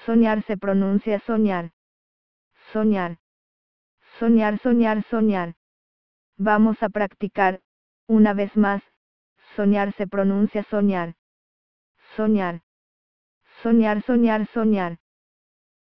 Soñar se pronuncia soñar. Soñar. Soñar, soñar, soñar. Vamos a practicar, una vez más, soñar se pronuncia soñar. Soñar. Soñar, soñar, soñar.